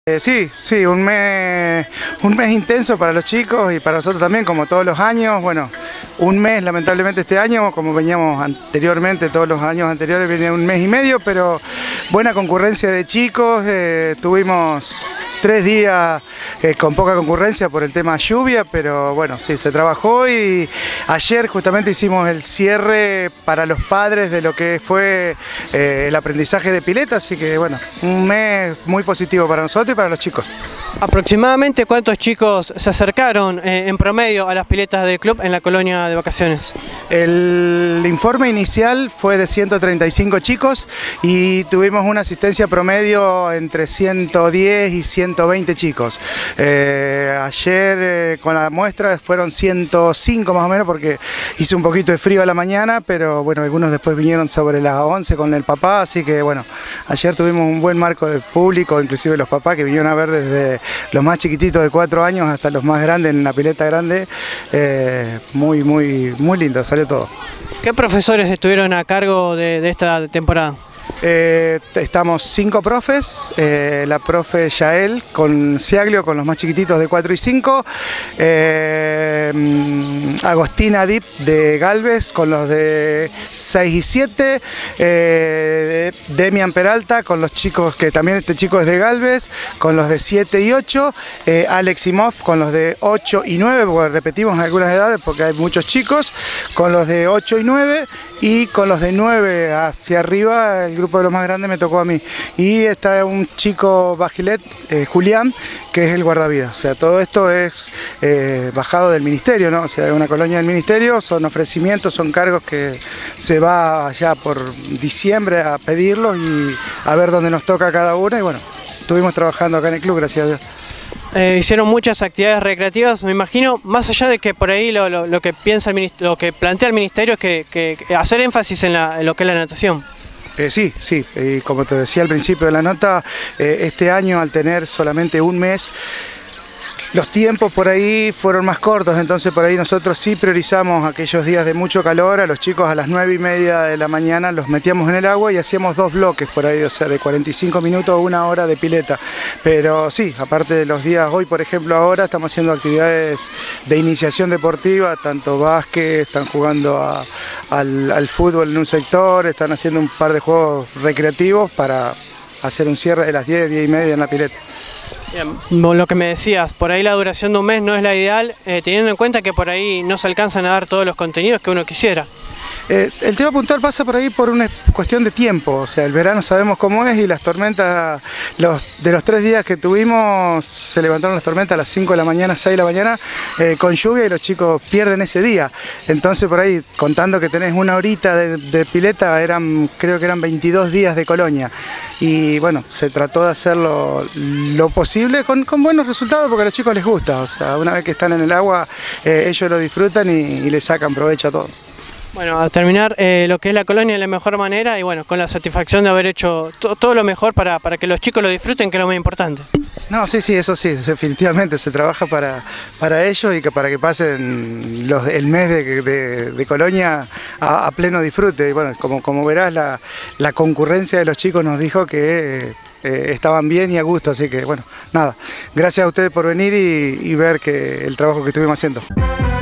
Sí, un mes intenso para los chicos y para nosotros también, como todos los años. Bueno, un mes lamentablemente este año, como veníamos anteriormente, todos los años anteriores venía un mes y medio, pero buena concurrencia de chicos. Tuvimos 3 días con poca concurrencia por el tema lluvia, pero bueno, sí, se trabajó y ayer justamente hicimos el cierre para los padres de lo que fue el aprendizaje de pileta, así que bueno, un mes muy positivo para nosotros y para los chicos. ¿Aproximadamente cuántos chicos se acercaron en promedio a las piletas del club en la colonia de vacaciones? El informe inicial fue de 135 chicos y tuvimos una asistencia promedio entre 110 y 120 chicos. Ayer con la muestra fueron 105 más o menos porque hizo un poquito de frío a la mañana, pero bueno, algunos después vinieron sobre las 11 con el papá, así que bueno, ayer tuvimos un buen marco de público, inclusive los papás que vinieron a ver desde los más chiquititos de 4 años hasta los más grandes en la pileta grande. Muy lindo, salió todo. ¿Qué profesores estuvieron a cargo de esta temporada? Estamos 5 profes, la profe Yael con Ciaglio, con los más chiquititos de 4 y 5, Agostina Dip de Galvez con los de 6 y 7, Demian Peralta con los chicos, que también este chico es de Galvez, con los de 7 y 8, Alex Imov con los de 8 y 9, porque repetimos algunas edades porque hay muchos chicos, con los de 8 y 9 y con los de 9 hacia arriba, el grupo de los más grandes me tocó a mí. Y está un chico Bajilet, Julián, que es el guardavidas. O sea, todo esto es bajado del ministerio, ¿no? O sea, es una colonia del ministerio, son ofrecimientos, son cargos que se va allá por diciembre a pedirlos y a ver dónde nos toca cada uno. Y bueno, estuvimos trabajando acá en el club, gracias a Dios. Hicieron muchas actividades recreativas, me imagino, más allá de que por ahí lo que piensa lo que plantea el ministerio es que hacer énfasis en lo que es la natación. Sí, como te decía al principio de la nota, este año al tener solamente un mes, los tiempos por ahí fueron más cortos, entonces por ahí nosotros sí priorizamos aquellos días de mucho calor, a los chicos a las 9:30 de la mañana los metíamos en el agua y hacíamos 2 bloques por ahí, o sea, de 45 minutos a 1 hora de pileta. Pero sí, aparte de los días, hoy por ejemplo ahora estamos haciendo actividades de iniciación deportiva, tanto básquet, están jugando al fútbol en un sector, están haciendo un par de juegos recreativos para hacer un cierre de las 10:30 en la pileta. Bien, lo que me decías, por ahí la duración de un mes no es la ideal, teniendo en cuenta que por ahí no se alcanzan a dar todos los contenidos que uno quisiera. El tema puntual pasa por ahí por una cuestión de tiempo, o sea, el verano sabemos cómo es y las tormentas, de los 3 días que tuvimos, se levantaron las tormentas a las 5 de la mañana, 6 de la mañana, con lluvia y los chicos pierden ese día. Entonces por ahí, contando que tenés 1 horita de pileta, creo que eran 22 días de colonia. Y bueno, se trató de hacerlo lo posible con buenos resultados porque a los chicos les gusta, o sea, una vez que están en el agua, ellos lo disfrutan y le sacan provecho a todo. Bueno, a terminar lo que es la colonia de la mejor manera y bueno, con la satisfacción de haber hecho todo lo mejor para que los chicos lo disfruten, que es lo más importante. No, sí, eso sí, definitivamente se trabaja para ellos y para que pasen el mes de colonia a pleno disfrute. Y bueno, como verás, la concurrencia de los chicos nos dijo que estaban bien y a gusto, así que bueno, nada, gracias a ustedes por venir y ver el trabajo que estuvimos haciendo.